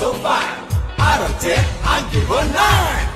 so fine. Out of 10, I give her 9.